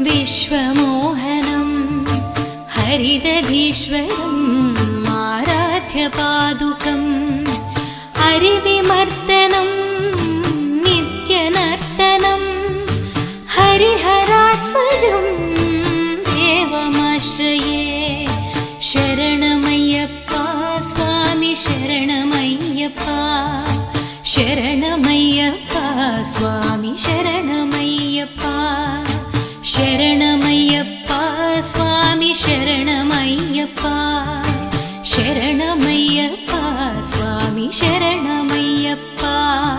विश्वमोहनं हरिदधीश्वरम् आराध्यपादुकम् हरिविमर्दनं नित्यनर्तनं हरिहरात्मजं देवमाश्रये शरणमय्यप्पा स्वामी शरणमय्यप्पा शरणमय्यप्पा स्वामी शरणमय्यप्पा शरणमय्यप्पा स्वामी शरणमय्यप्पा शरणमय्यप्पा स्वामी शरणमय्यप्पा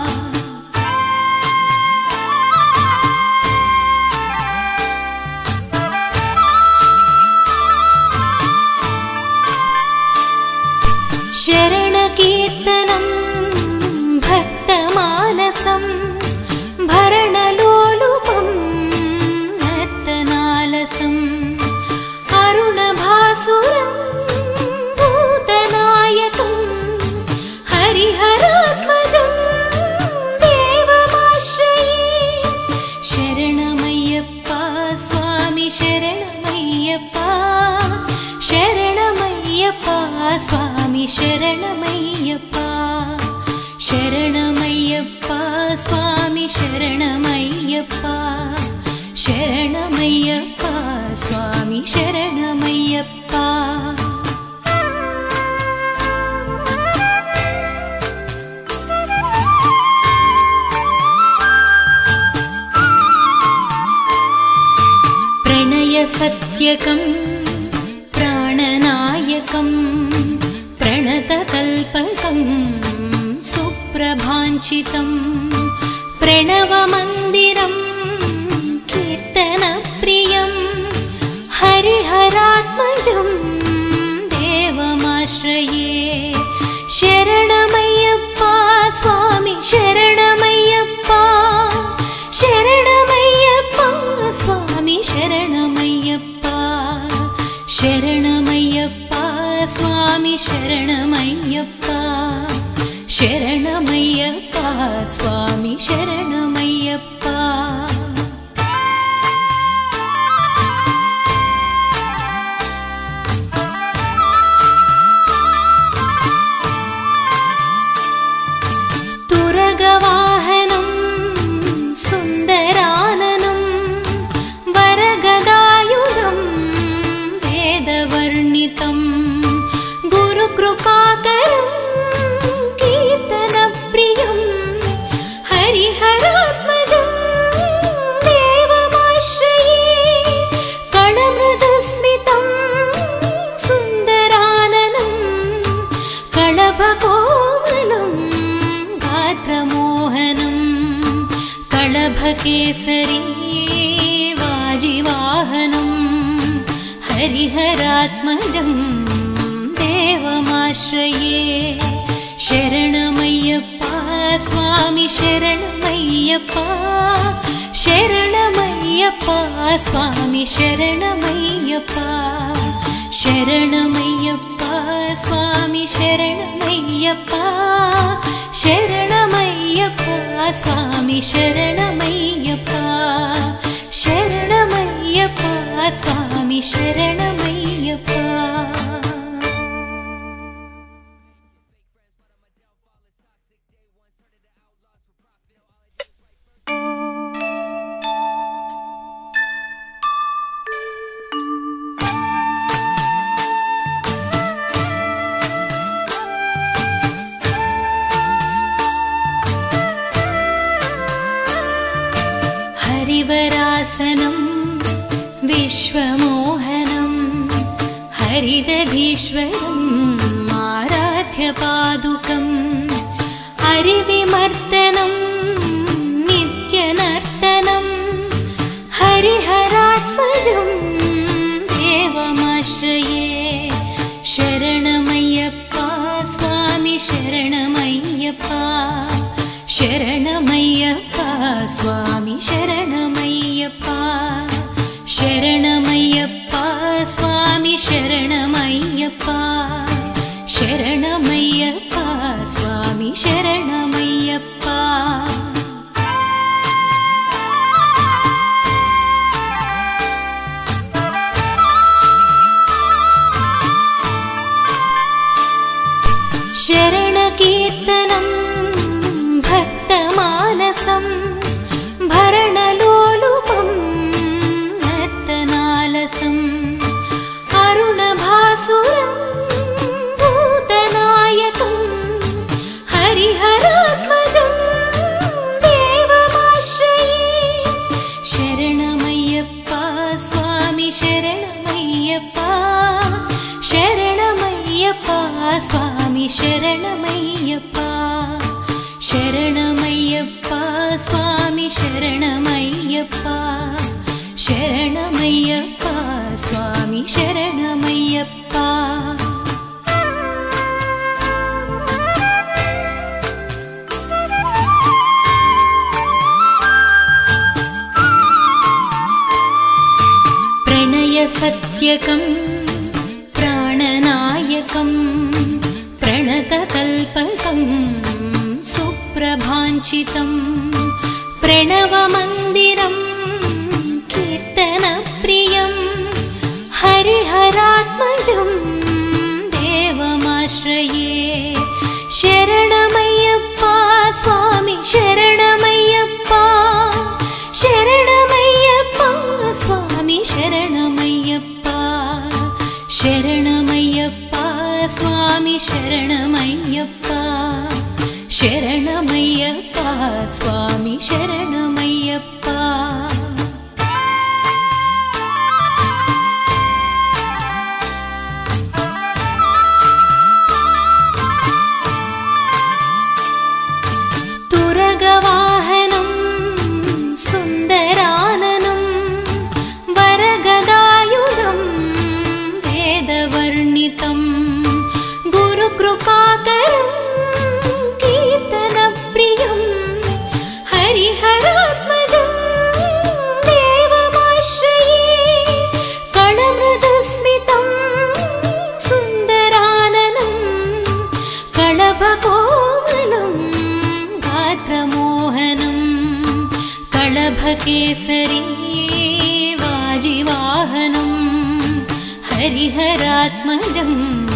शरणकीर्तनं भक्तमानसं भरणलोलुपं नर्तनालसम् अरुणभासुरं भूतनायकं हरिहरात्मजं देवमाश्रये शरणमय्यप्पा स्वामी शरणमय्यप्पा शरणमय्यप्पा स्वामी शरणमय्यप्पा शरणमय्यप्पा स्वामी शरणमय्यप्पा शरणमय्यप्पा स्वामी शरणमय्यप्पा प्रणयसत्यकं प्राणनायकं प्रणतकल्पकं सुप्रभाञ्चितं प्रणवमन्दिरं कीर्तनप्रियं हरिहरात्मजं देवमाश्रये शरणमय्यप्पा स्वामी शरणमय्यप्पा शरणमय्यप्पा स्वामी शरणमय्यप्पा शरणमय्यप्पा स्वामी शरणमय्यप्पा शरणमय्यप्पा स्वामी शरणमय्यप्पा तुरगवाहनं सुन्दराननं वरगदायुधं वेदवर्णितं गुरुकृपाकरं कीर्तनप्रियं हरिहरात्मजं देवमाश्रये कणमृदुस्मितं सुन्दराननं कणभकोमलं गात्रमोहनं कणभकेसरी वाजिवाहनं हरिहरात्मजं देवमाश्रये शरणमय्यप्पा स्वामी शरणमय्यप्पा शरणमय्यप्पा स्वामी शरणमय्यप्पा शरणमय्यप्पा स्वामी शरणमय्यप्पा शरणमय्यप्पा स्वामी शरणमय्यप्पा शरणमय्यप्पा स्वामी शरणमय्यप्पा हरिवरासनं विश्वमोहनं हरिदधीश्वरम् आराध्यपादुकम् हरिविमर्दनं नित्यनर्तनं हरिहरात्मजं देवमाश्रये शरणमय्यप्पा स्वामी शरणमय्यप्पा शरणमय्यप्पा स्वामी शरणमय्यप्पा शरणमय्यप्पा स्वामी शरणमय्यप्पा शरणमय्यप्पा स्वामी शरणमय्यप्पा शरणकीर्तनं भक्तमानसं भरणलोलुपं नर्तनालसम् अरुणभासुरं भूतनायकं हरिहरात्मजं देवमाश्रये शरणमय्यप्पा स्वामी शरणमय्यप्पा शरणमय्यप्पा स्वामी शरणमय्यप्पा शरणमय्यप्पा स्वामी शरणमय्यप्पा शरणमय्यप्पा स्वामी शरणमय्यप्पा प्रणयसत्यकं प्राणनायकं प्रणतकल्पकं सुप्रभाञ्चितं प्रणवमन्दिरं कीर्तनप्रियं हरिहरात्मजं देवमाश्रये शरणमय्यप्पा स्वामी शरणमय्यप्पा शरणमय्यप्पा स्वामी शरणमय्यप्पा शरणमय्यप्पा स्वामी शरणमय्यप्पा शरणमय्यप्पा स्वामी शरणमय्यप्पा तुरगवाहनं सुन्दराननं वरगदायुधं वेदवर्णितं गुरुकृपाकरं कीर्तनप्रियं हरिहरात्मजं देवमाश्रये कणमृदुस्मितं सुन्दराननं कणभकोमलं गात्रमोहनं कळभकेसरी वाजिवाहनं हरिहरात्मजं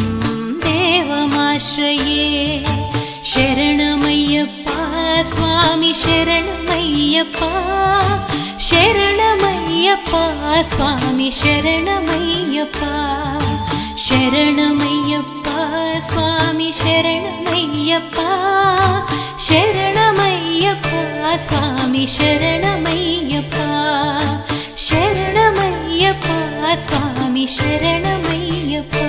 देवमाश्रये शरणमय्यप्पा स्वामी शरणमय्यप्पा शरणमय्यप्पा स्वामी शरणमय्यप्पा शरणमय्यप्पा स्वामी शरणमय्यप्पा शरणमय्यप्पा स्वामी शरणमय्यप्पा शरणमय्यप्पा स्वामी शरणमय्यप्पा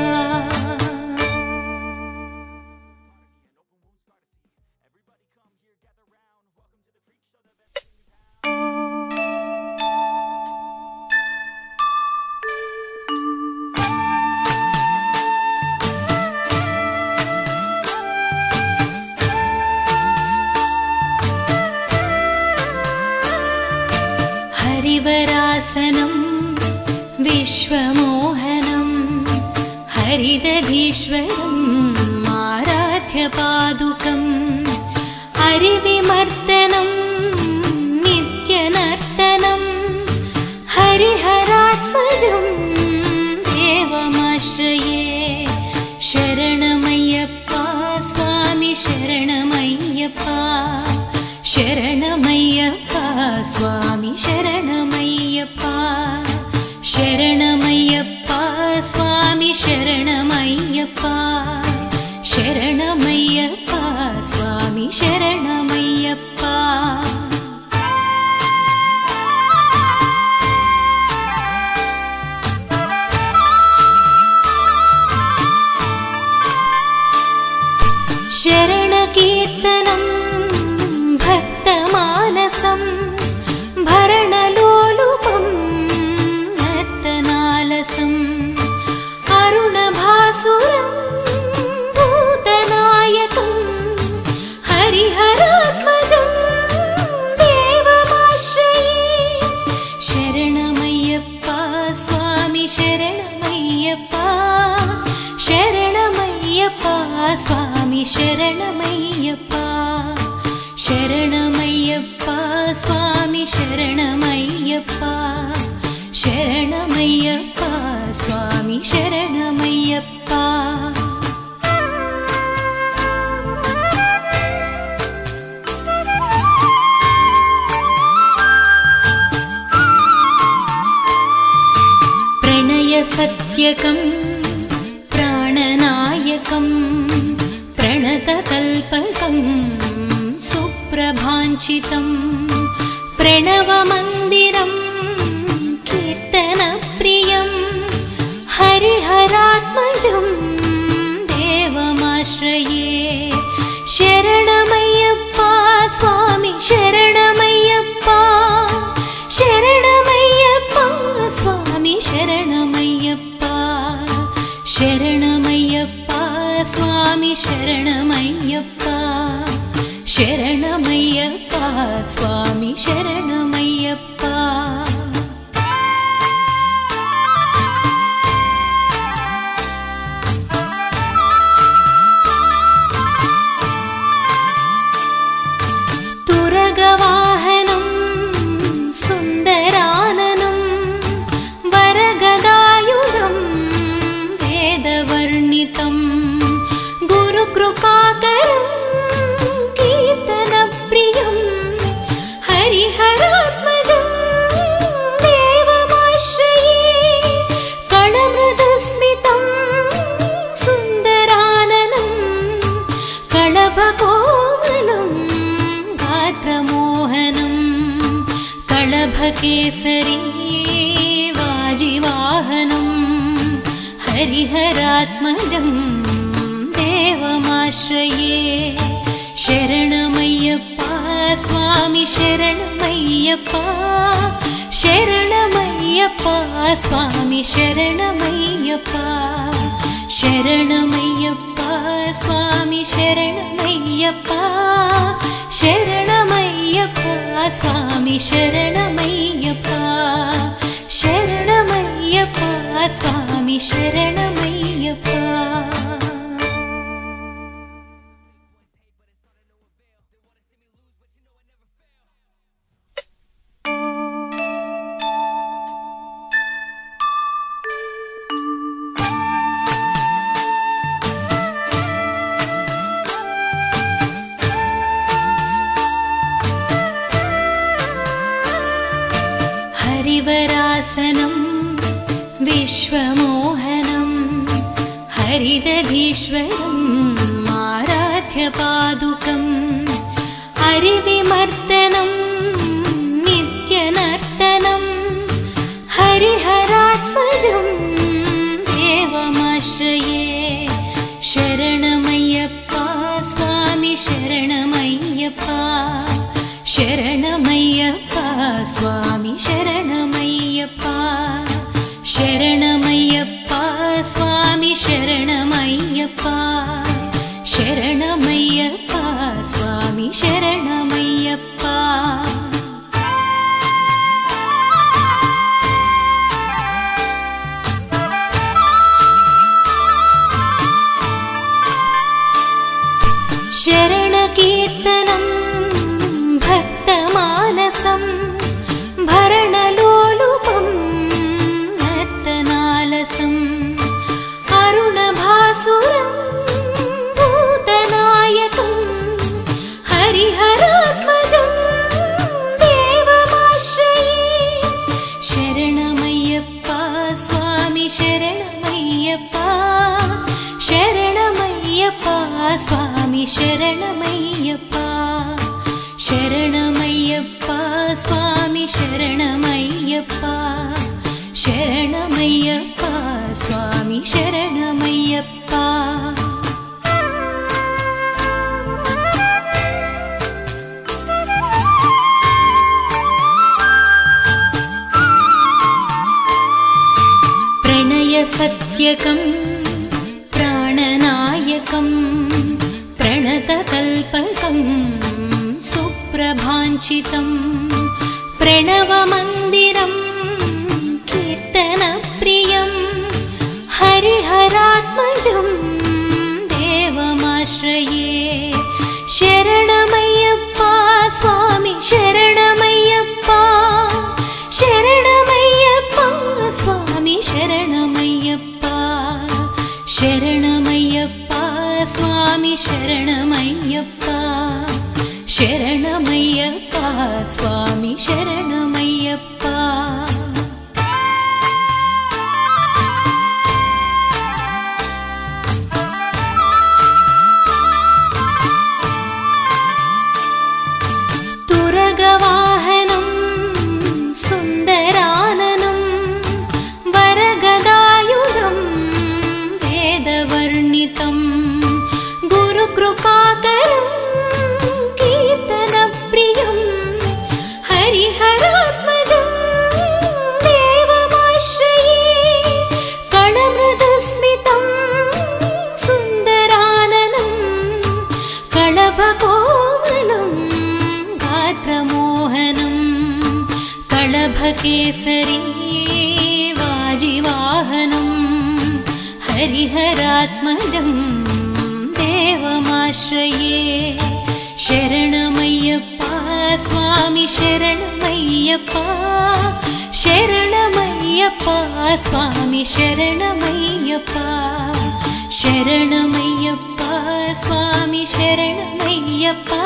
हरिवरासनं विश्वमोहनं हरिदधीश्वरम् आराध्यपादुकम् हरिविमर्दनं नित्यनर्तनं हरिहरात्मजं देवमाश्रये शरणमय्यप्पा स्वामी शरणमय्यप्पा शरणमय्यप्पा स्वामी शरणमय्यप्पा शरणमय्यप्पा स्वामी शरणमय्यप्पा शरणमय्यप्पा स्वामी शरणमय्यप्पा शरणकीर्तनं भक्तमानसं भरणलोलुपं नर्तनालसम् अरुणभासुरं भूतनायकं हरिहरात्मजं देवमाश्रये शरणमय्यप्पा स्वामी शरणमय्यप्पा शरणमय्यप्पा स्वामी शरणमय्यप्पा शरणमय्यप्पा स्वामी शरणमय्यप्पा शरणमय्यप्पा स्वामी शरणमय्यप्पा प्रणयसत्यकं प्राणनायकं प्रणतकल्पकं सुप्रभाञ्चितं प्रणवमन्दिरं कीर्तनप्रियं हरिहरात्मजं देवमाश्रये। शरणमय्यप्पा स्वामी शरणमय्यप्पा, शरणमय्यप्पा स्वामी शरणमय्यप्पा, शरणमय्यप्पा स्वामी शरणमय्यप्पा, शरणमय्यप्पा स्वामी शरणमय्यप्पा। तुरगवाहनं सुन्दराननं वरगदायुधं वेदवर्णितं गुरुकृपाकरं कीर्तनप्रियं हरिहरात्मजं देवमाश्रये। कणमृदुस्मितं सुन्दराननं कणभकोमलं गात्रमोहनं कणभकेसरी वाजिवाहनं हरिहरात्मजं देवमाश्रये। शरणमय्यप्पा स्वामी शरणमय्यप्पा, शरणमय्यप्पा स्वामी शरणमय्यप्पा, शरणमय्यप्पा स्वामी शरणमय्यप्पा, शरणमय्यप्पा स्वामी शरणमय्यप्पा, शरणमय्यप्पा स्वामी शरणमय्यप्पा। हरिवरासनं विश्वमोहनं हरिदधीश्वरम् आराध्यपादुकम् हरिविमर्दनं नित्यनर्तनं हरिहरात्मजं देवमाश्रये। शरणमय्यप्पा स्वामी शरणमय्यप्पा, शरणमय्यप्पा स्वामी शरणमय्यप्पा, शरणमय्यप्पा स्वामी शरणमय्यप्पा, शरणमय्यप्पा स्वामी शरणमय्यप्पा। शरणकीर्तनं भक्तमानसं भरणलोलुपं नर्तनालसं अरुणभासुरं भूतनायकं हरिहरात्मजं देवमाश्रये। शरणमय्यप्पा स्वामी शरणमय्यप्पा, शरणमय्यप्पा स्वामी शरणमय्यप्पा, शरणमय्यप्पा स्वामी शरणमय्यप्पा, शरणमय्यप्पा स्वामी शरणमय्यप्पा। प्रणयसत्यकं प्राणनायकं प्रणतकल्पकं सुप्रभाञ्चितं प्रणवमन्दिरं कीर्तनप्रियं हरिहरात्मजं देवमाश्रये। शरणमय्यप्पा स्वामी शरणमय्यप्पा, शरणमय्यप्पा स्वामी शरणमय्यप्पा, शरणमय्यप्पा स्वामी शरणमय्यप्पा, शरणमय्यप्पा स्वामी शरणमय्यप्पा। कलभकेसरी वाजिवाहनं हरिहरात्मजं देवमाश्रये शरणमय्यप्पा स्वामी शरणमय्यप्पा शरणमय्यप्पा स्वामी शरणमय्यप्पा शरणमय्यप्पा स्वामी शरणमय्यप्पा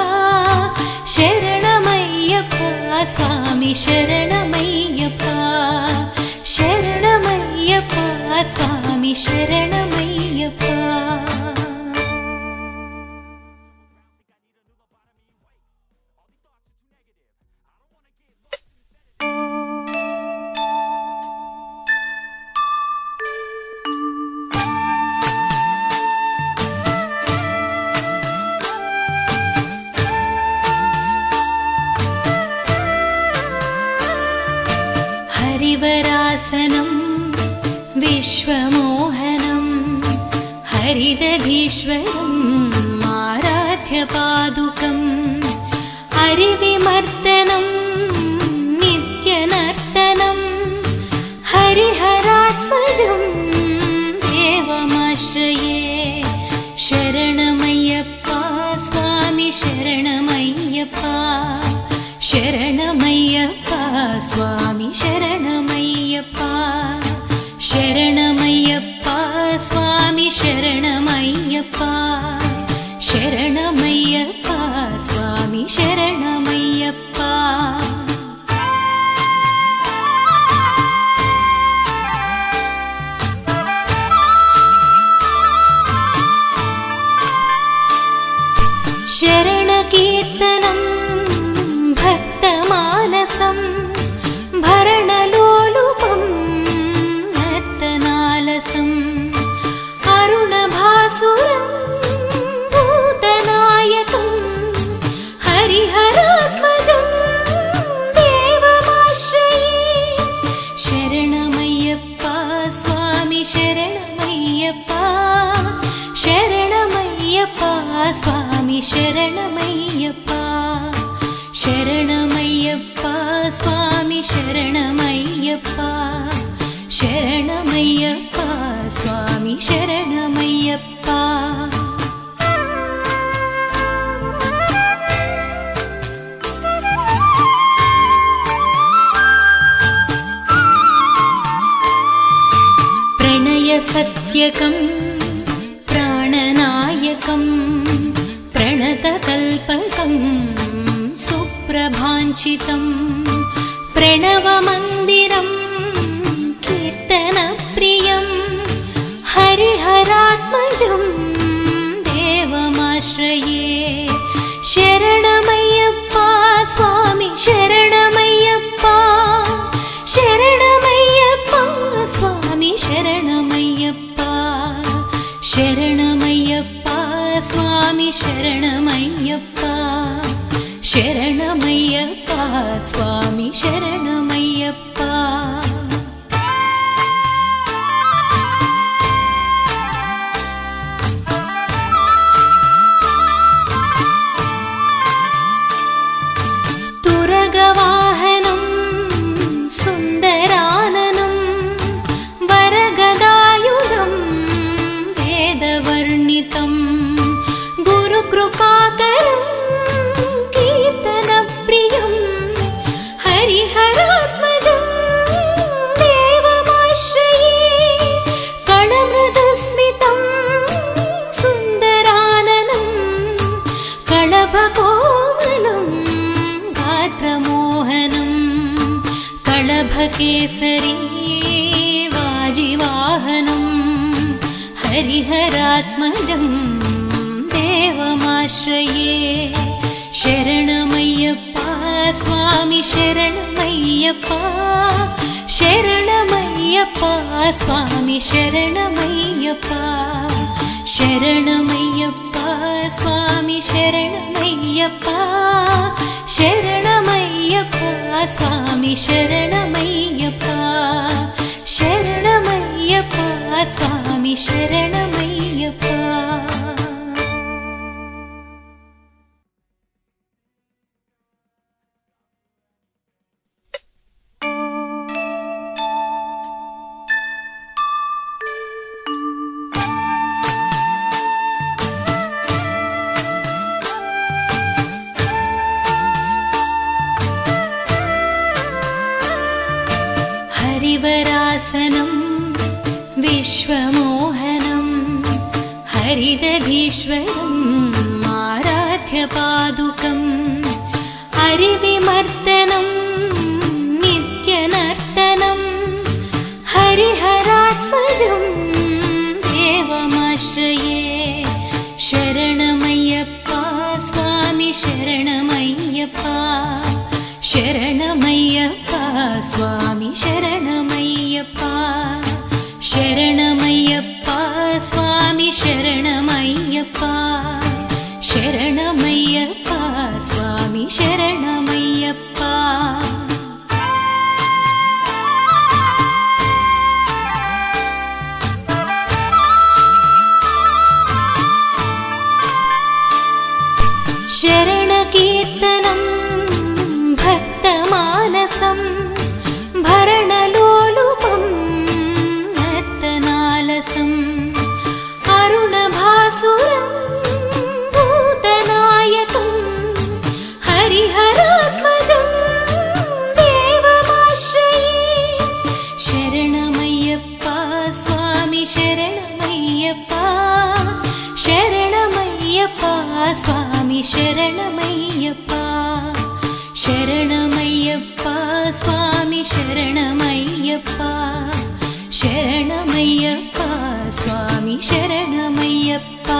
शरणमय्यप्पा स्वामी शरणमय्यप्पा शरणमय्यप्पा स्वामी शरणमय्यप्पा हरिवरासनं विश्वमोहनं हरिदधीश्वरम् आराध्यपादुकम् हरिविमर्दनं नित्यनर्तनं हरिहरात्मजं देवमाश्रये शरणमय्यप्पा स्वामी शरणमय्यप्पा शरणमय्यप्पा स्वामी शरणमय्यप्पा शरणमय्यप्पा स्वामी शरणमय्यप्पा शरणमय्यप्पा स्वामी शरणमय्यप्पा शरणकीर्तनं भक्तमानसं भरणलोलुपं नर्तनालसं अरुणभासुरं भूतनायकं हरिहरात्मजं देवमाश्रये शरणमय्यप्पा स्वामी शरणमय्यप्पा शरणमय्यप्पा स्वामी शरणमय्यप्पा शरणमय्यप्पा स्वामी शरणमय्यप्पा शरणमय्यप्पा स्वामी शरणमय्यप्पा प्रणयसत्यकं प्राणनायकं प्रणतकल्पकं सुप्रभाञ्चितं प्रणवमन्दिरं कीर्तनप्रियं हरिहरात्मजं देवमाश्रये शरणमय्यप्पा स्वामी शरणमय्यप्पा शरणमय्यप्पा स्वामी शरणमय्यप्पा शरणमय्यप्पा स्वामी शरणमय्यप्पा शरणमय्यप्पा स्वामी शरणमय्यप्पा तुरगवाहनं सुन्दराननं वरगदायुधं वेदवर्णितं गुरुकृपाकरं कीर्तनप्रियं हरिहरात्मजं देवमाश्रये कणमृदुस्मितं सुन्दराननं कळभकोमलं गात्रमोहनं कळभकेसरी वाजिवाहनं हरिहरात्मजं देवमाश्रये शरणमय्यप्पा स्वामी शरणमय्यप्पा शरणमय्यप्पा स्वामी शरणमय्यप्पा शरणमय्यप्पा स्वामी शरणमय्यप्पा शरणमय्यप्पा स्वामी शरणमय्यप्पा शरणमय्यप्पा स्वामी शरणमय्यप्पा हरिवरासनं विश्वमोहनं हरिदधीश्वरम् आराध्यपादुकम् हरिविमर्दनं नित्यनर्तनं हरिहरात्मजं देवमाश्रये शरणमय्यप्पा स्वामी शरणमय्यप्पा शरणमय्यप्पा स्वामी शरणमय्यप्पा शरणमय्यप्पा स्वामी शरणमय्यप्पा शरणमय्यप्पा स्वामी शरणमय्यप्पा शरणकीर्तनं भक्तमानसं भरणलोलुपं नर्तनालसम् अरुणभासुरं भूतनायकं हरिहरात्मजं देवमाश्रये शरणमय्यप्पा स्वामी शरणमय्यप्पा शरणमय्यप्पा स्वामी शरणमय्यप्पा शरणमय्यप्पा स्वामी शरणमय्यप्पा शरणमय्यप्पा स्वामी शरणमय्यप्पा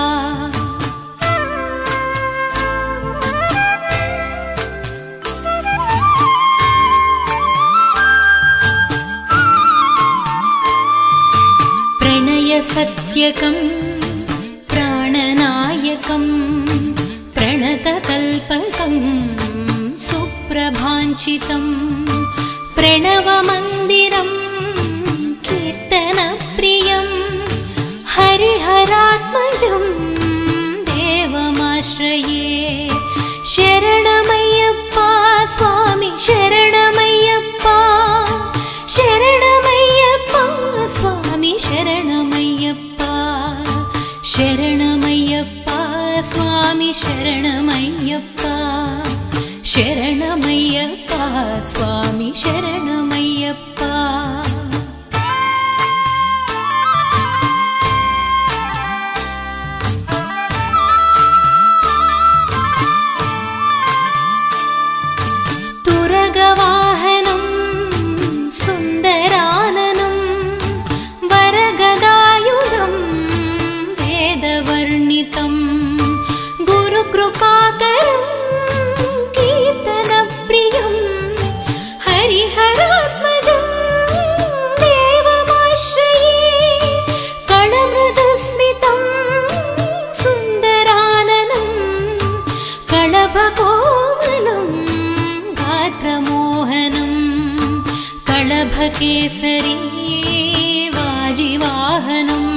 प्रणयसत्यकं प्राणनायकं प्रणतकल्पकं सुप्रभाञ्चितं प्रणवमन्दिरं कीर्तनप्रियं हरिहरात्मजं देवमाश्रये शरणमय्यप्पा स्वामी शरणमय्यप्पा शरणमय्यप्पा स्वामी शरणमय्यप्पा शरणमय्यप्पा स्वामी शरणमय्यप्पा शरणमय्यप्पा स्वामी शरणमय्यप्पा तुरगवाहनं सुन्दराननं वरगदायुधं वेदवर्णितं गुरुकृपाकरं कीर्तनप्रियं हरिहरात्मजं देवमाश्रये कणमृदुस्मितं सुन्दराननं कणभकोमलं गात्रमोहनं कणभकेसरी वाजिवाहनं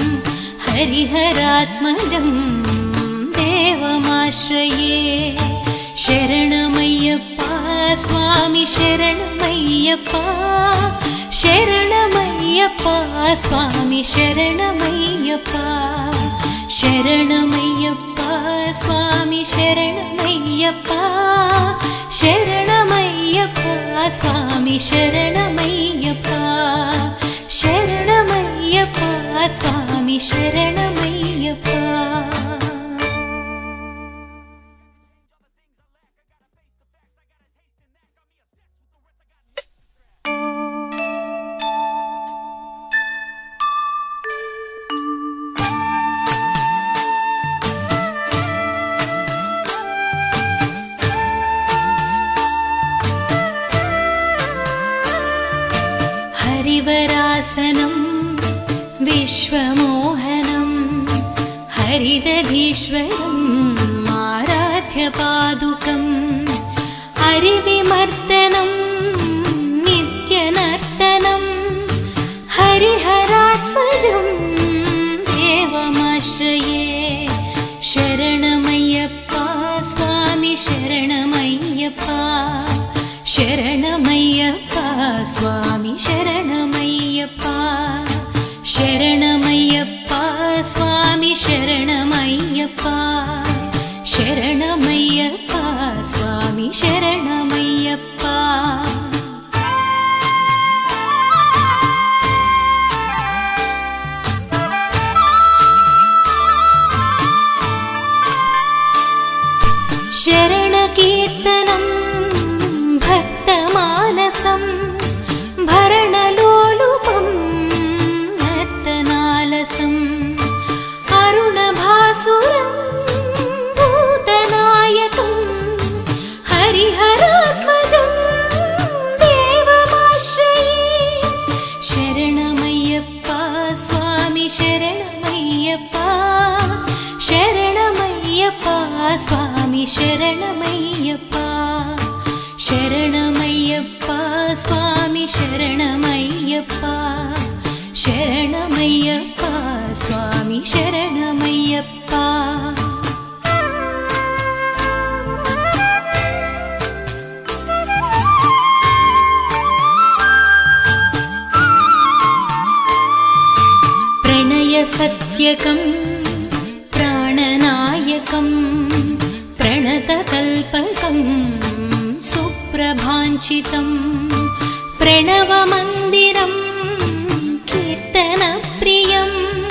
हरिहरात्मजं देवमाश्रये शरणमय्यप्पा स्वामी शरणमय्यप्पा शरणमय्यप्पा स्वामी शरणमय्यप्पा शरणमय्यप्पा स्वामी शरणमय्यप्पा शरणमय्यप्पा स्वामी शरणमय्यप्पा शरणमय्यप्पा स्वामी शरणमय्यप्पा हरिवरासनं विश्वमोहनं हरिदधीश्वरम् आराध्यपादुकं हरिविमर्दनं नित्यनर्तनं हरिहरात्मजं देवमाश्रये शरणमय्यप्पा स्वामी शरणमय्यप्पा शरणमय्यप्पा स्वामी शरणमय्यप्पा शरणमय्यप्पा स्वामी शरणमय्यप्पा शरणमय्यप्पा स्वामी शरणमय्यप्पा शरणकीर्तनं भक्तमानसं भरणलोलुपं नर्तनालसम् अरुणभासुरं भूतनायकं हरिहरात्मजं देवमाश्रये शरणमय्यप्पा स्वामी शरणमय्यप्पा शरणमय्यप्पा स्वामी शरणमय्यप्पा शरणमय्यप्पा स्वामी शरणमय्यप्पा शरणमय्यप्पा स्वामी शरणमय्यप्पा प्रणयसत्यकं प्राणनायकं प्रणतकल्पकं सुप्रभाञ्चितं प्रणवमन्दिरं कीर्तनप्रियं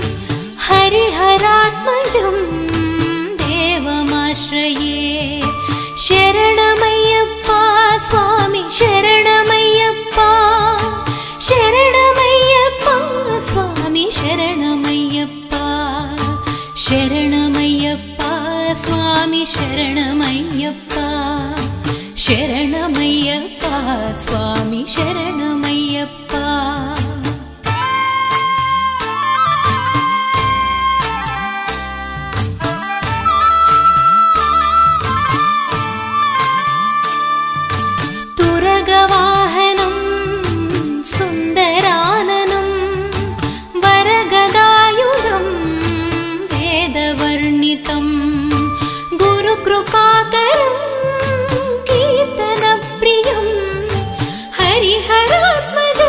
हरिहरात्मजं देवमाश्रये शरणमय्यप्पा स्वामी शरणमय्यप्पा शरणमय्यप्पा स्वामी शरणमय्यप्पा शरणमय्यप्पा स्वामी शरणमय्यप्पा शरणमय्यप्पा स्वामी शरणमय्यप्पा तुरगवाहनं सुन्दराननं वरगदायुधं वेदवर्णितं गुरुकृपाकरं कीर्तनप्रियं हरिहरात्मजं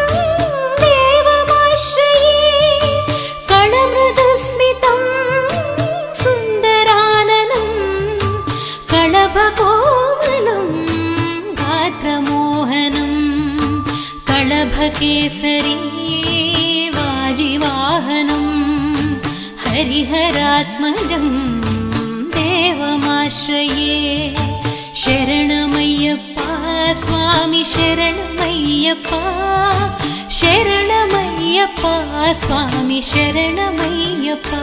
देवमाश्रये कणमृदुस्मितं सुन्दराननं कळभकोमलं गात्रमोहनं कळभकेसरी वाजिवाहनं हरिहरात्मजं देवमाश्रये शरणमय्यप्पा स्वामी शरणमय्यप्पा शरणमय्यप्पा स्वामी शरणमय्यप्पा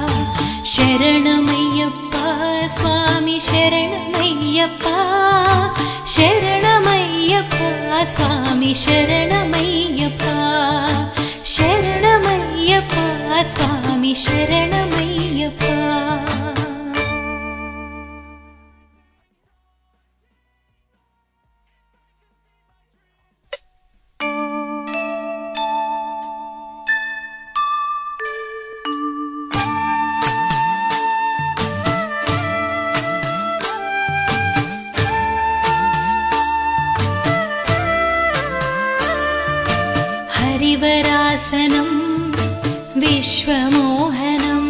शरणमय्यप्पा स्वामी शरणमय्यप्पा शरणमय्यप्पा स्वामी शरणमय्यप्पा शरणमय्यप्पा स्वामी शरणमय्यप्पा हरिवरासनं विश्वमोहनं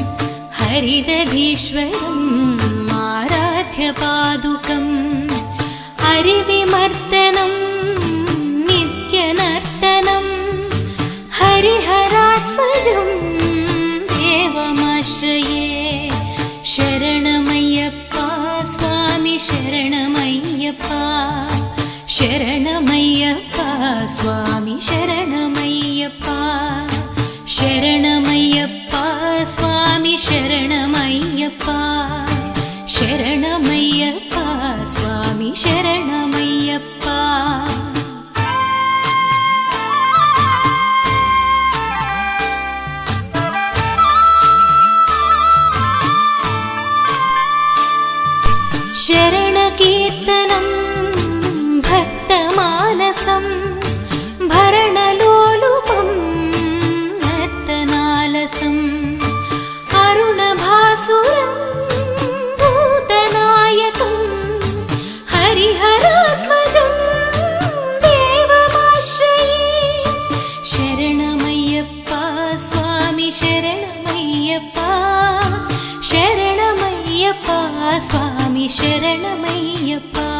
हरिदधीश्वरम् आराध्यपादुकम् हरिविमर्दनं नित्यनर्तनं हरिहरात्मजं देवमाश्रये शरणमय्यप्पा स्वामी शरणमय्यप्पा शरणमय्यप्पा स्वामी शरणमय्यप्पा शरणमय्यप्पा स्वामी शरणमय्यप्पा शरणमय्यप्पा स्वामी शरणमय्यप्पा शरणकीर्तनं भक्तमानसं भरणलोलुपं नर्तनालसम् अरुणभासुरं भूतनायकं हरिहरात्मजं देवमाश्रये शरणमय्यप्पा स्वामी शरणमय्यप्पा शरणमय्यप्पा स्वामी शरणमय्यप्पा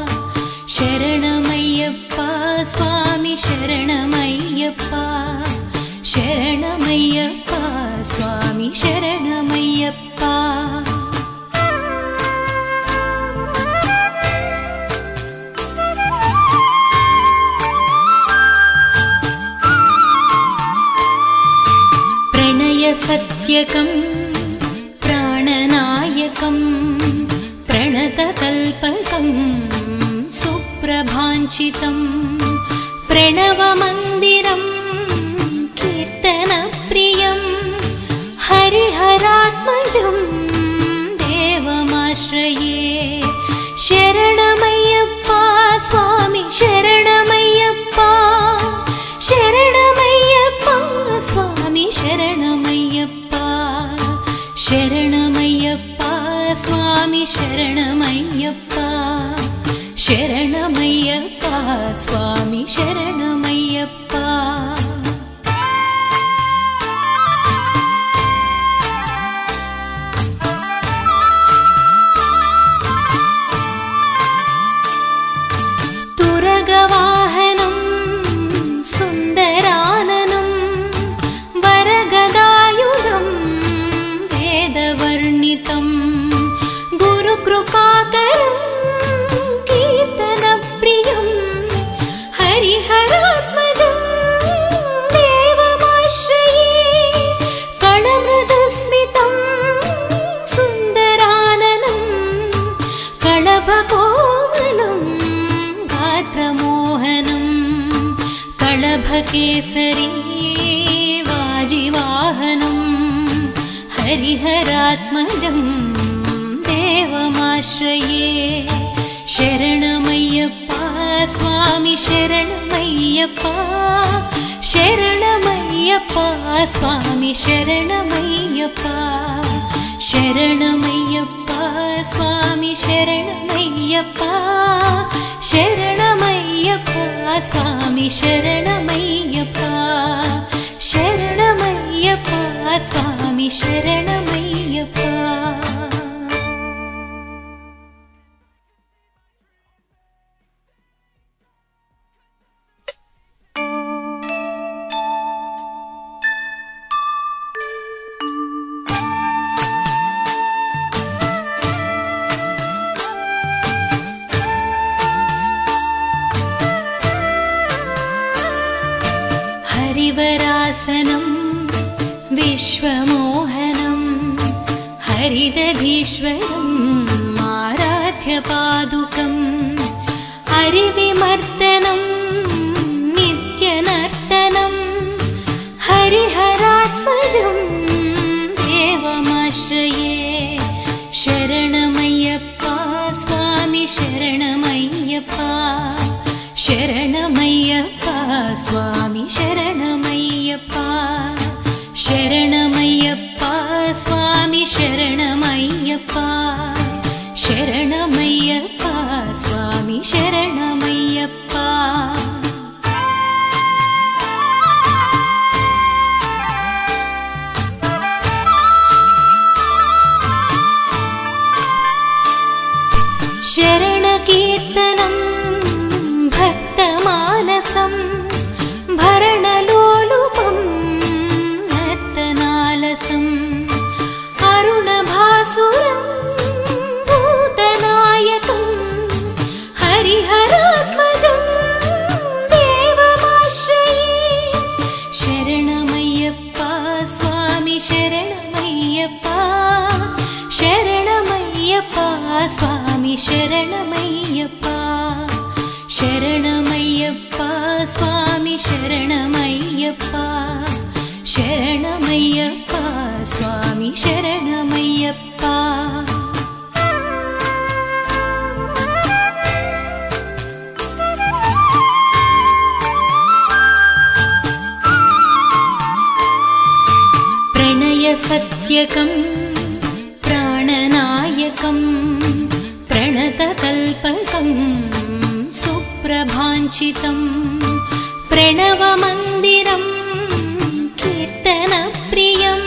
शरणमय्यप्पा स्वामी शरणमय्यप्पा शरणमय्यप्पा स्वामी शरणमय्यप्पा प्रणयसत्यकं प्राणनायकं प्रणतकल्पकं सुप्रभाञ्चितं प्रणवमन्दिरं कीर्तनप्रियं हरिहरात्मजं देवमाश्रये। शरणमय्यप्पा स्वामी शरणमय्यप्पा, शरणमय्यप्पा स्वामी शरणमय्यप्पा, शरणमय्यप्पा स्वामी शरणमय्यप्पा, शरणमय्यप्पा स्वामी शरणमय्यप्पा। तुरगवाहनं सुन्दराननं वरगदायुधं वेदवर्णितं गुरुकृपाकरं कीर्तनप्रियं हरिहरात्मजं देवमाश्रये। कणमृदुस्मितं सुन्दराननं कणभकोमलं गात्रमोहनं कळभकेसरी वाजिवाहनं हरिहरात्मजं देवमाश्रये। शरणमय्यप्पा स्वामी शरणमय्यप्पा, शरणमय्यप्पा स्वामी शरणमय्यप्पा, शरणमय्यप्पा स्वामी शरणमय्यप्पा, शरणमय्यप्पा स्वामी शरणमय्यप्पा, शरणमय्यप्पा स्वामी शरणमय्यप्पा। हरिवरासनं विश्वमोहनं हरिदधीश्वरम् आराध्यपादुकम् हरिविमर्दनं नित्यनर्तनं हरिहरात्मजं देवमाश्रये। शरणमय्यप्पा स्वामी शरणमय्यप्पा, शरणमय्यप्पा स्वामी शरणमय्यप्पा, शरणमय्यप्पा स्वामी शरणमय्यप्पा, शरणमय्यप्पा स्वामी शरणमय्यप्पा। शरणकीर्तनं भक्तमानसं भरणलोलुपं नर्तनालसं अरुणभासुरं भूतनायकं हरिहरात्मजं देवमाश्रये। शरणमय्यप्पा स्वामी शरणमय्यप्पा, शरणमय्यप्पा स्वामी शरणमय्यप्पा, शरणमय्यप्पा स्वामी शरणमय्यप्पा, शरणमय्यप्पा स्वामी शरणमय्यप्पा। प्रणयसत्यकं प्राणनायकं प्रणतकल्पकं सुप्रभाञ्चितं प्रणवमन्दिरं कीर्तनप्रियं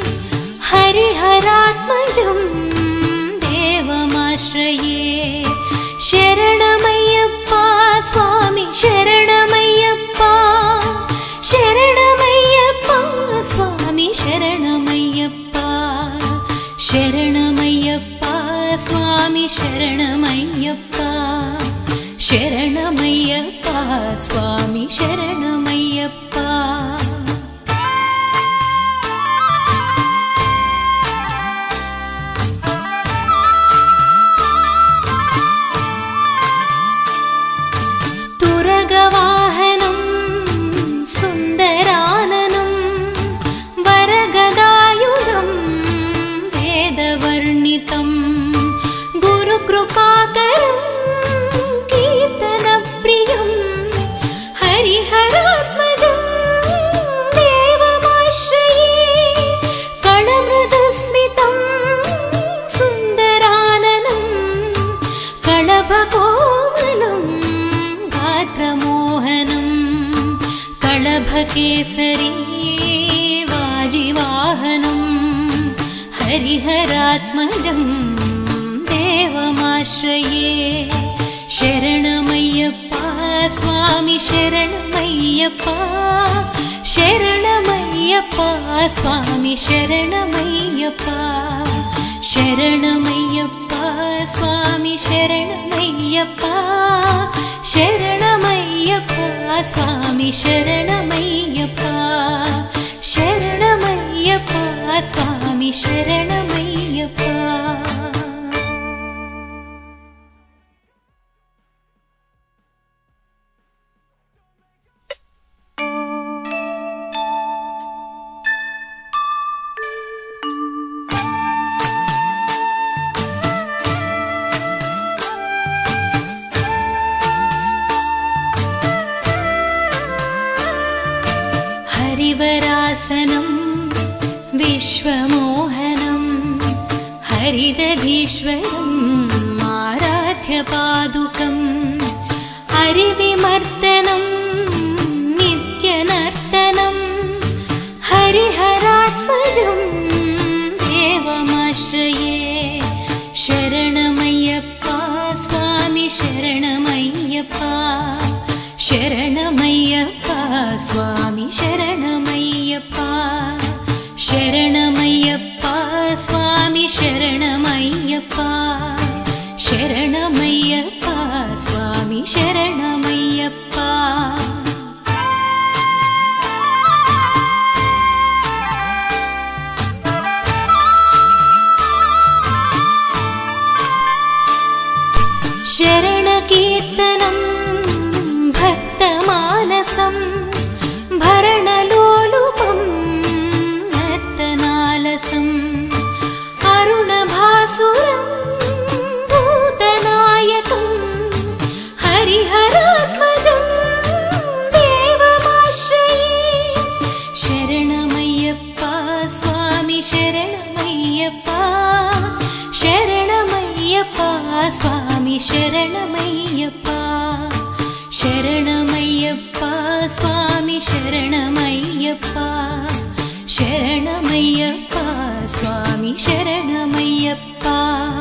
हरिहरात्मजं देवमाश्रये। शरणमय्यप्पा स्वामी शरणमय्यप्पा, शरणमय्यप्पा स्वामी शरणमय्यप्पा, शरणमय्यप्पा स्वामी शरणमय्यप्पा, शरणमय्यप्पा स्वामी शरणमय्यप्पा। केसरी वाजिवाहनं हरिहरात्मजं देवमाश्रये शरणमय्यप्पा स्वामी शरणमय्यप्पा शरणमय्यप्पा स्वामी शरणमय्यप्पा शरणमय्यप्पा स्वामी शरणमय्यप्पा शरणमय्यप्पा स्वामी शरणमय्यप्पा शरणमय्यप्पा स्वामी शरणमय्यप्पा हरिवरासनं विश्वमोहनं हरिदधीश्वरम् आराध्यपादुकम् हरिविमर्दनं नित्यनर्तनं हरिहरात्मजं देवमाश्रये शरणमय्यप्पा स्वामी शरणमय्यप्पा शरणमय्यप्पा स्वामी शरणमय्यप्पा शरणमय्यप्पा स्वामी शरणमय्यप्पा शरणमय्यप्पा स्वामी शरणमय्यप्पा शरणकीर्तनं भक्तमानसं भरणलोलुपं नर्तनालसम् अरुणभासुरं भूतनायकं हरिहरात्मजं देवमाश्रये शरणमय्यप्पा स्वामी शरणमय्यप्पा शरणमय्यप्पा स्वामी शरणमय्यप्पा शरणमय्यप्पा स्वामी शरणमय्यप्पा शरणमय्यप्पा स्वामी शरणमय्यप्पा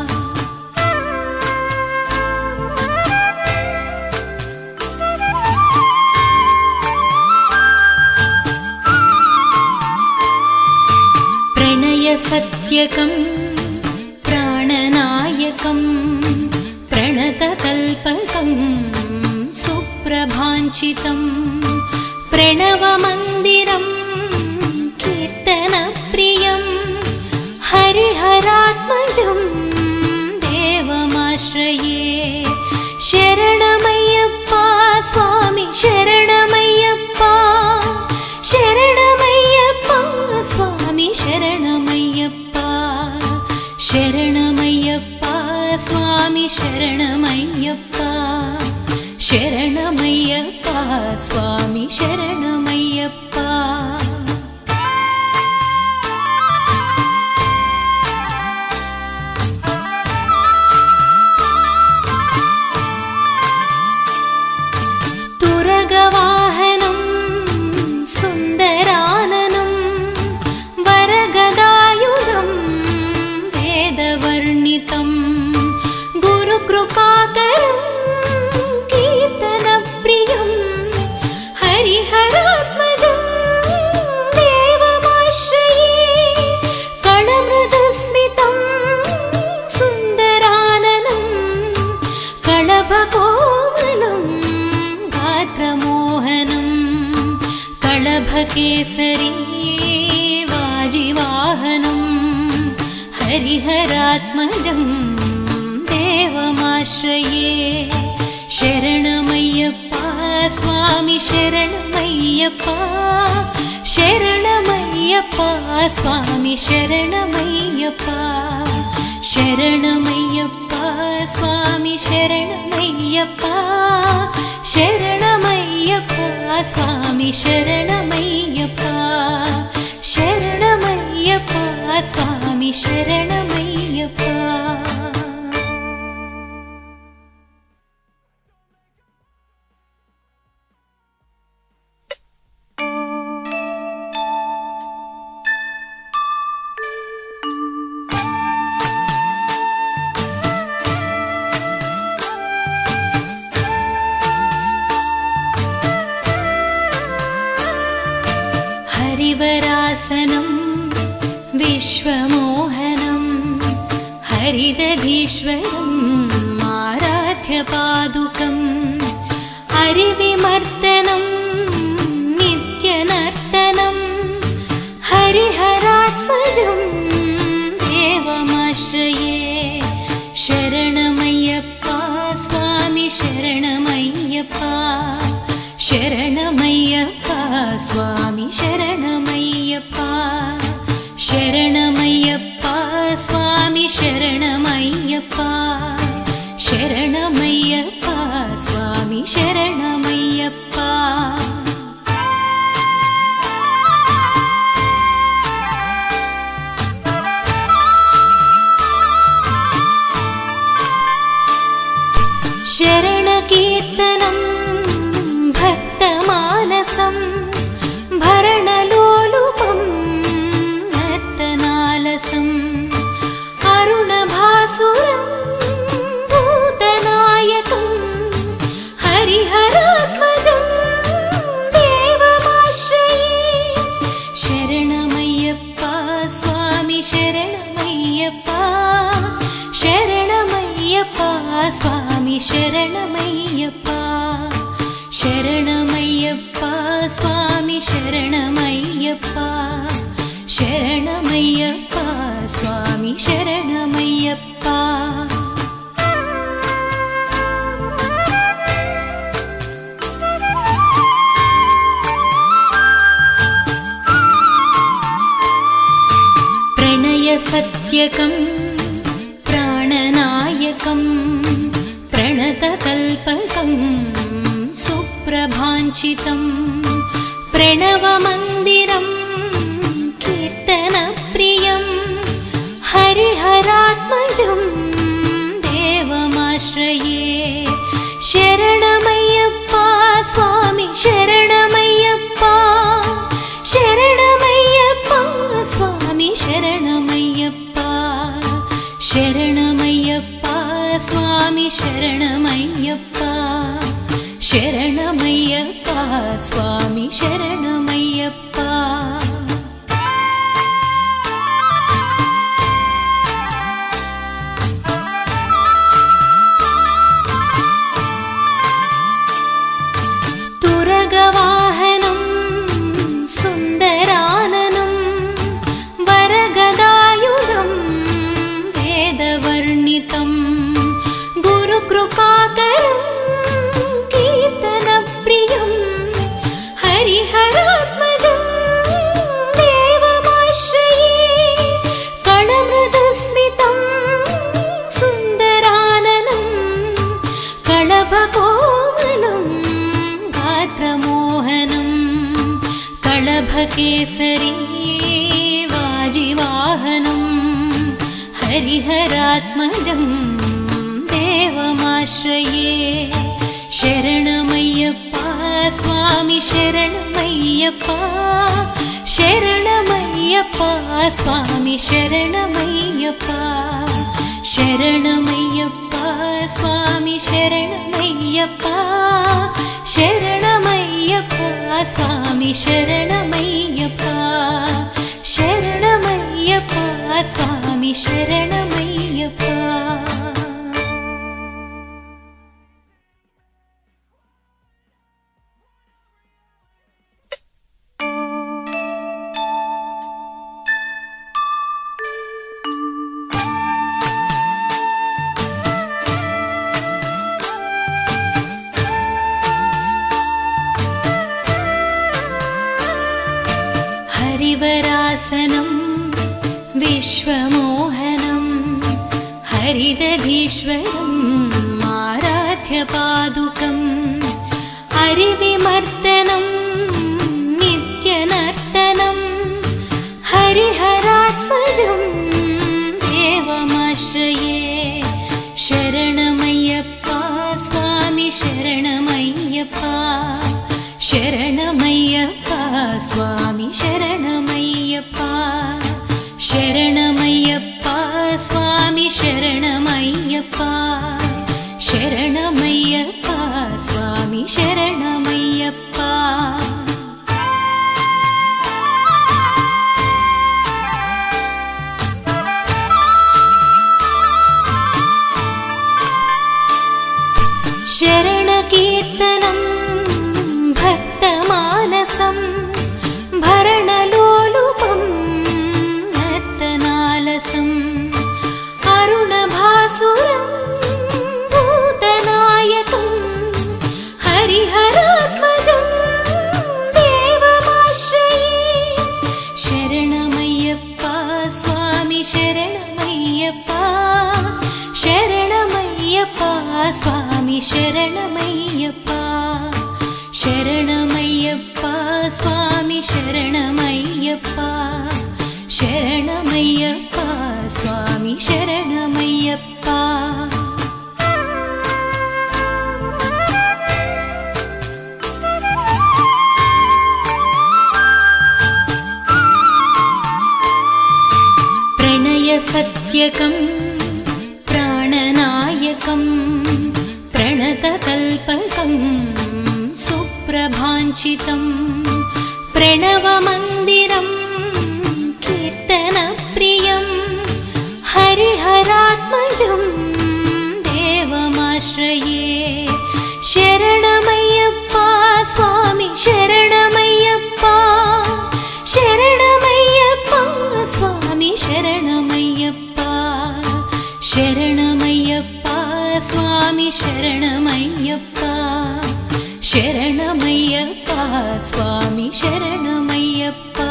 प्रणयसत्यकं प्राणनायकं प्रणतकल्पकं सुप्रभाञ्चितं प्रणवमन्दिरं कीर्तनप्रियं हरिहरात्मजं देवमाश्रये शरणमय्यप्पा स्वामी शरणमय्यप्पा शरणमय्यप्पा स्वामी शरणमय्यप्पा शरणमय्यप्पा स्वामी शरणमय्यप्पा शरणमय्यप्पा स्वामी शरणमय्यप्पा तुरगवाहनं सुन्दराननं वरगदायुधं वेदवर्णितं गुरुकृपाकरं कीर्तनप्रियं हरिहरात्मजं देवमाश्रये कणमृदुस्मितं सुन्दराननं कळभकोमलं गात्रमोहनं कळभकेसरी वाजिवाहनं हरिहरात्मजं देवमाश्रये शरणमय्यप्पा स्वामी शरणमय्यप्पा शरणमय्यप्पा स्वामी शरणमय्यप्पा शरणमय्यप्पा स्वामी शरणमय्यप्पा शरणमय्यप्पा स्वामी शरणमय्यप्पा शरणमय्यप्पा स्वामी शरणमय्यप्पा हरिवरासनं विश्वमोहनं हरिदधीश्वरम् आराध्यपादुकम् हरिविमर्दनं नित्यनर्तनं हरिहरात्मजं देवमाश्रये शरणमय्यप्पा स्वामी शरणमय्यप्पा शरणमय्यप्पा स्वामी शरणमय्यप्पा शरणमय्यप्पा स्वामी शरणमय्यप्पा शरणमय्यप्पा स्वामी शरणमय्यप्पा शरणकीर्तनं भक्तमानसं भरणलोलुपं नर्तनालसम् अरुणभासुरं भूतनायकं हरिहरात्मजं देवमाश्रये शरणमय्यप्पा स्वामी शरणमय्यप्पा शरणमय्यप्पा स्वामी शरणमय्यप्पा शरणमय्यप्पा स्वामी शरणमय्यप्पा शरणमय्यप्पा स्वामी शरणमय्यप्पा प्रणयसत्यकं प्राणनायकं प्रणतकल्पकं सुप्रभाञ्चितं प्रणवमन्दिरं कीर्तनप्रियं हरिहरात्मजं देवमाश्रये शरणमय्यप्पा स्वामी शरणमय्यप्पा शरणमय्यप्पा स्वामी शरणमय्यप्पा शरणमय्यप्पा स्वामी शरणमय्यप्पा शरणमय्यप्पा स्वामी शरणमय्यप्पा तुरगवाहनं सुन्दराननं वरगदायुधं वेदवर्णितं गुरुकृपाकरं कीर्तनप्रियं हरिहरात्मजं देवमाश्रये कणमृदुस्मितं सुन्दराननं कणभकोमलं गात्रमोहनं कणभकेसरी वाजिवाहनं हरिहरात्मजं देवमाश्रये शरणमय्यप्पा स्वामी शरणमय्यप्पा शरणमय्यप्पा स्वामी शरणमय्यप्पा शरणमय्यप्पा स्वामी शरणमय्यप्पा शरणमय्यप्पा स्वामी शरणमय्यप्पा शरणमय्यप्पा स्वामी शरणमय्यप्पा हरिवरासनं विश्वमोहनं हरिदधीश्वरम् आराध्यपादुकं हरिविमर्दनं नित्यनर्तनं हरिहरात्मजं देवमाश्रये शरणमय्यप्पा स्वामी शरणमय्यप्पा शरणमय्यप्पा स्वामी शरणमय्यप्पा शरणमय्यप्पा स्वामी शरणमय्यप्पा शरणमय्यप्पा स्वामी शरणमय्यप्पा स्वामी शरणमय्यप्पा शरणमय्यप्पा स्वामी शरणमय्यप्पा शरणमय्यप्पा स्वामी शरणमय्यप्पा सत्यकं प्राणनायकं प्रणतकल्पकं सुप्रभाञ्चितं प्रणवमन्दिरं कीर्तनप्रियं हरिहरात्मजं देवमाश्रये शरणमय्यप्पा स्वामी शरणमय्यप्पा शरणमय्यप्पा स्वामी शरणमय्यप्पा शरणमय्यप्पा स्वामी शरणमय्यप्पा शरणमय्यप्पा स्वामी शरणमय्यप्पा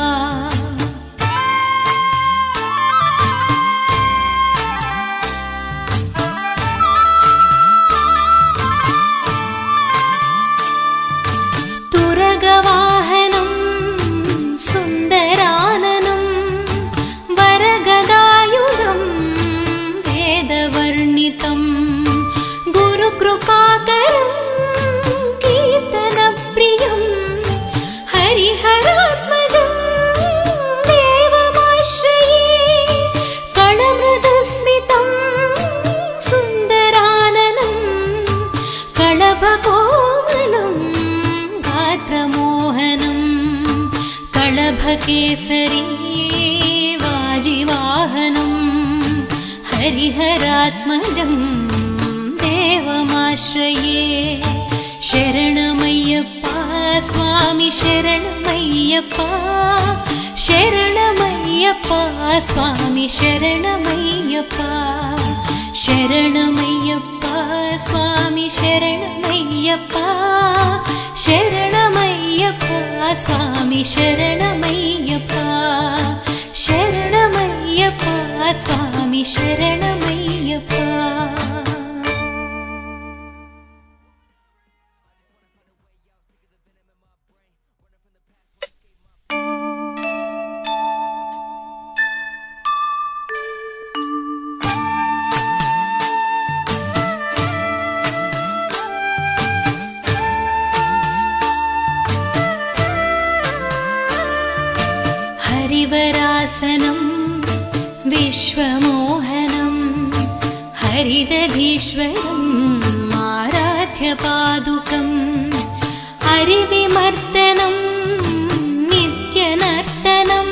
तुरगवाहनं सुन्दराननं वरगदायुधं वेदवर्णितं गुरुकृपाकरं कीर्तनप्रियं हरिहरात्मजं देवमाश्रये कणमृदुस्मितं सुन्दराननं कणभकोमलं गात्रमोहनं कळभकेसरी वाजिवाहनं हरिहरात्मजं देवमाश्रये शरणमय्यप्पा स्वामी शरणमय्यप्पा शरणमय्यप्पा स्वामी शरणमय्यप्पा शरणमय्यप्पा स्वामी शरणमय्यप्पा शरणमय्यप्पा स्वामी शरणमय्यप्पा शरणमय्यप्पा स्वामी शरणमय्यप्पा हरिवरासनं विश्वमोहनं हरिदधीश्वरम् आराध्यपादुकं हरिविमर्दनं नित्यनर्तनं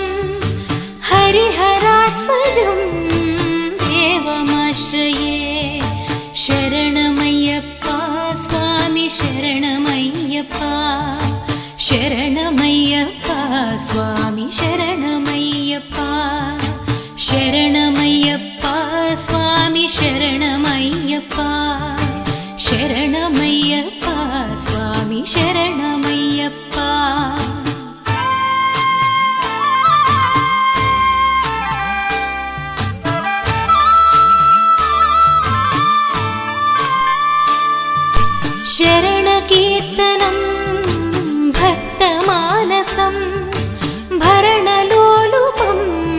हरिहरात्मजं देवमाश्रये शरणमय्यप्पा स्वामी शरणमय्यप्पा शरणमय्यप्पा स्वामी शरणमय्यप्पा शरणमय्यप्पा स्वामी शरणमय्यप्पा शरणमय्यप्पा स्वामी शरणमय्यप्पा शरणकीर्तनं भक्तमानसं भरणलोलुपं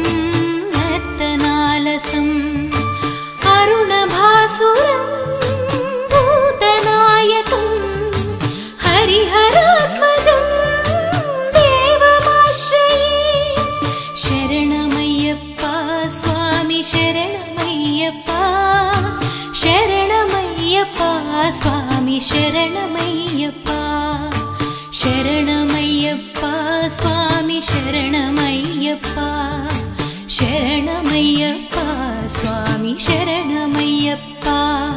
नर्तनालसं अरुणभासुरं भूतनायकं हरिहरात्मजं देवमाश्रये शरणमय्यप्पा स्वामी शरणमय्यप्पा शरणमय्यप्पा स्वामी शरणमय्यप्पा शरणमय्यप्पा स्वामी शरणमय्यप्पा शरणमय्यप्पा स्वामी शरणमय्यप्पा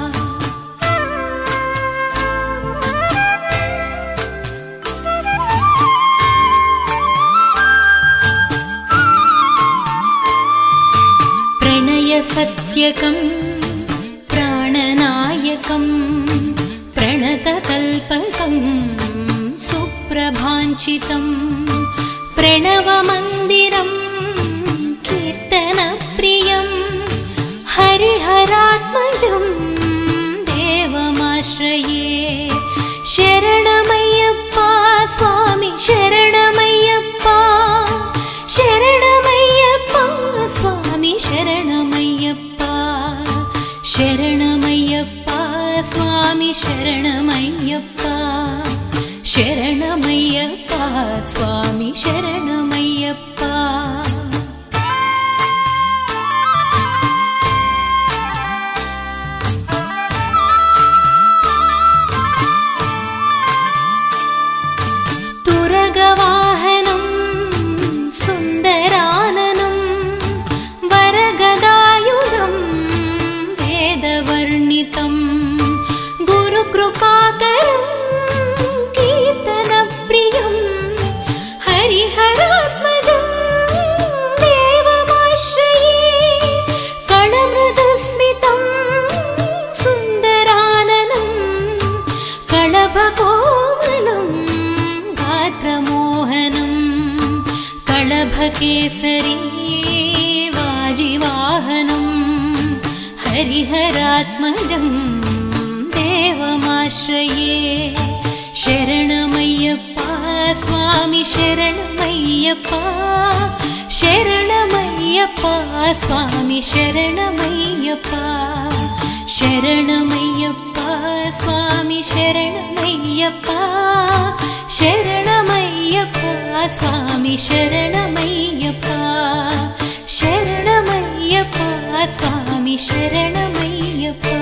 प्रणयसत्यकं प्राणनायकं प्रणतकल्पकं सुप्रभाञ्चितं प्रणवमन्दिरं कीर्तनप्रियं हरिहरात्मजं देवमा शरणमय्यप्पा स्वामी शरणमय्यप्पा शरणमय्यप्पा स्वामी शरणमय्यप्पा शरणमय्यप्पा स्वामी शरणमय्यप्पा शरणमय्यप्पा स्वामी शरणमय्यप्पा तुरगवाहनं सुन्दराननं वरगदायुधं वेदवर्णितं गुरुकृपाकरं कीर्तनप्रियं हरिहरात्मजं देवमाश्रये कणमृदुस्मितं सुन्दराननं कळभकोमलं गात्रमोहनं कळभकेसरी वाजिवाहनं हरिहरात्मजं देवमाश्रये शरणमय्यप्पा स्वामी शरणमय्यप्पा शरणमय्यप्पा स्वामी शरणमय्यप्पा शरणमय्यप्पा स्वामी शरणमय्यप्पा शरणमय्यप्पा स्वामी शरणमय्यप्पा शरणमय्यप्पा स्वामी शरणमय्यप्पा